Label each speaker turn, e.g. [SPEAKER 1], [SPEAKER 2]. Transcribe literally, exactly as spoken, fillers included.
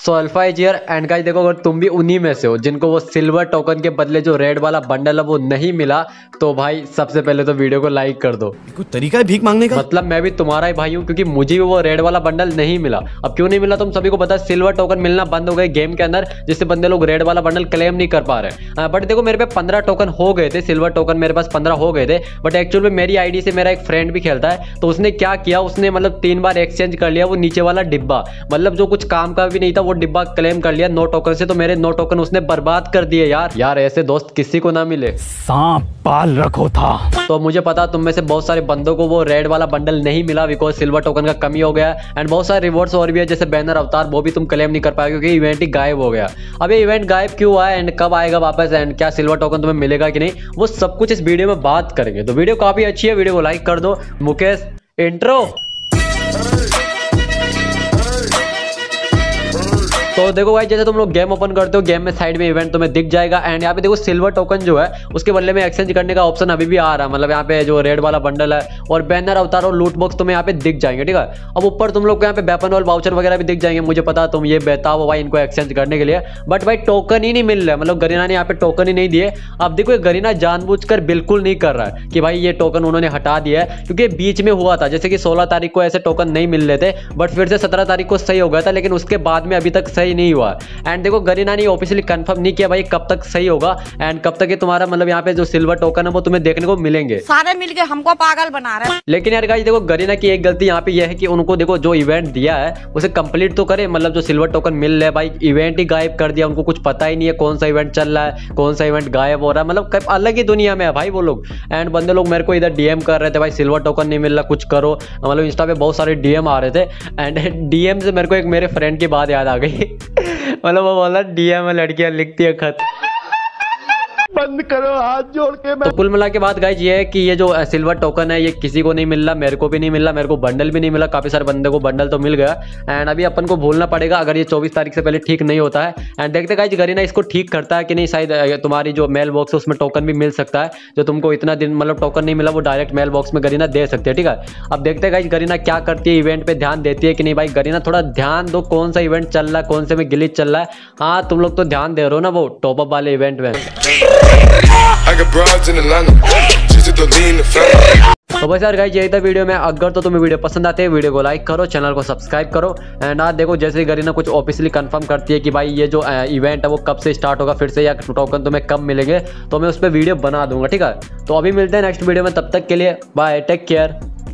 [SPEAKER 1] So alpha is here and guys देखो, अगर तुम भी उन्हीं में से हो जिनको वो सिल्वर टोकन के बदले जो रेड वाला बंडल है वो नहीं मिला, तो भाई सबसे पहले तो वीडियो को लाइक कर दो।
[SPEAKER 2] कोई तरीका है भीख मांगने का?
[SPEAKER 1] मतलब मैं भी तुम्हारा ही भाई हूँ, क्योंकि मुझे भी वो रेड वाला बंडल नहीं मिला। अब क्यों नहीं मिला तुम सभी को पता है, सिल्वर टोकन मिलना बंद हो गए गेम के अंदर, जिससे बंदे लोग रेड वाला बंडल क्लेम नहीं कर पा रहे। बट देखो मेरे पे पंद्रह टोकन हो गए थे, सिल्वर टोकन मेरे पास पंद्रह हो गए थे। बट एक्चुअल में मेरी आईडी से मेरा एक फ्रेंड भी खेलता है, तो उसने क्या किया, उसने मतलब तीन बार एक्सचेंज कर लिया वो नीचे वाला डिब्बा, मतलब जो कुछ काम का भी नहीं था वो डिब्बा क्लेम कर लिया नो टोकन से। तो मेरे नो टोकन उसने बर्बाद कर दिए यार। यार ऐसे दोस्त किसी को ना मिले,
[SPEAKER 2] सांप पाल रखो था।
[SPEAKER 1] तो मुझे पता तुम में से बहुत सारे बंदों को वो रेड वाला बंडल नहीं मिला बिकॉज सिल्वर टोकन का कमी हो गया। एंड बहुत सारे रिवॉर्ड्स और भी है जैसे बैनर अवतार, वो भी तुम क्लेम नहीं कर पाए क्योंकि इवेंट ही गायब हो गया। अब ये इवेंट गायब क्यों हुआ है एंड कब आएगा वापस एंड क्या सिल्वर टोकन तुम्हें मिलेगा कि नहीं, वो सब कुछ इस वीडियो में बात करेंगे। तो वीडियो काफी अच्छी है, वीडियो को लाइक कर दो। मुकेश इंट्रो। तो देखो भाई, जैसे तुम लोग गेम ओपन करते हो, गेम में साइड में इवेंट तुम्हें दिख जाएगा एंड यहाँ पे देखो सिल्वर टोकन जो है उसके बदले में एक्सचेंज करने का ऑप्शन अभी भी आ रहा है। मतलब यहाँ पे जो रेड वाला बंडल है और बैनर अवतार और लूट बॉक्स तुम्हें यहाँ पे दिख जाएंगे, ठीक है। अब ऊपर तुम लोग को यहाँ पे वेपन और वाउचर वगैरह भी दिख जाएंगे। मुझे पता तुम ये बेताब हो भाई इनको एक्सचेंज करने के लिए, बट भाई टोकन ही नहीं मिल रहा है। मतलब गरीना ने यहाँ पे टोकन ही नहीं दिए। अब देखो गरीना जानबूझकर बिल्कुल नहीं कर रहा है कि भाई ये टोकन उन्होंने हटा दिया है, क्योंकि बीच में हुआ था जैसे कि सोलह तारीख को ऐसे टोकन नहीं मिल रहे थे, बट फिर से सत्रह तारीख को सही हो गया था, लेकिन उसके बाद में अभी तक सही नहीं हुआ। एंड देखो गरीना ने ऑफिशियली कंफर्म नहीं किया भाई कब तक सही होगा एंड कब तक ये तुम्हारा मतलब यहाँ पे जो सिल्वर टोकन है वो तुम्हें देखने को मिलेंगे।
[SPEAKER 3] सारे मिलके हमको पागल बना रहे हैं।
[SPEAKER 1] लेकिन यार गाइस देखो गरीना की एक गलती यहाँ पे यह है कि उनको देखो जो इवेंट दिया है उसे कंप्लीट तो करे। मतलब जो सिल्वर टोकन मिल रहा है भाई, इवेंट ही गायब कर दिया। उनको कुछ पता ही नहीं है कौन सा इवेंट चल रहा है, कौन सा इवेंट गायब हो रहा है। मतलब अलग ही दुनिया में है भाई वो लोग। एंड बंदे लोग मेरे को इधर डीएम कर रहे थे भाई सिल्वर टोकन नहीं मिल रहा, कुछ करो। मतलब इंस्टा पे बहुत सारे डीएम आ रहे थे एंड डीएम से मेरे को एक मेरे फ्रेंड की बात याद आ गई। मतलब वो बोला डीएम में लड़कियां लिखती है खत,
[SPEAKER 2] बंद करो हाथ जोड़ के।
[SPEAKER 1] तो कुल मिला के बात गाइस ये है कि ये जो सिल्वर टोकन है ये किसी को नहीं मिल रहा, मेरे को भी नहीं मिल रहा, मेरे को बंडल भी नहीं मिला। काफी सारे बंदे को बंडल तो मिल गया एंड अभी अपन को भूलना पड़ेगा अगर ये चौबीस तारीख से पहले ठीक नहीं होता है। एंड देखते गाइस गरीना इसको ठीक करता है कि नहीं। शायद तुम्हारी जो मेल बॉक्स है उसमें टोकन भी मिल सकता है, जो तुमको इतना दिन मतलब टोकन नहीं मिला वो डायरेक्ट मेल बॉक्स में गरीना दे सकते हैं, ठीक है। अब देखते गाइस गरीना क्या करती है, इवेंट पे ध्यान देती है कि नहीं। भाई गरीना थोड़ा ध्यान दो कौन सा इवेंट चल रहा है, कौन से में गिलिच चल रहा है। हाँ तुम लोग तो ध्यान दे रहे हो ना वो टॉप अप वाले इवेंट में। तो बस यार गाइस यही था वीडियो में। अगर तो तुम्हें वीडियो पसंद आते है वीडियो को लाइक करो, चैनल को सब्सक्राइब करो। एंड आज देखो जैसे ही गरीना कुछ ऑफिशियली कंफर्म करती है कि भाई ये जो इवेंट है वो कब से स्टार्ट होगा फिर से, या टोकन तुम्हें कब मिलेंगे, तो मैं उस पर वीडियो बना दूंगा, ठीक है। तो अभी मिलते हैं नेक्स्ट वीडियो में, तब तक के लिए बाय, टेक केयर।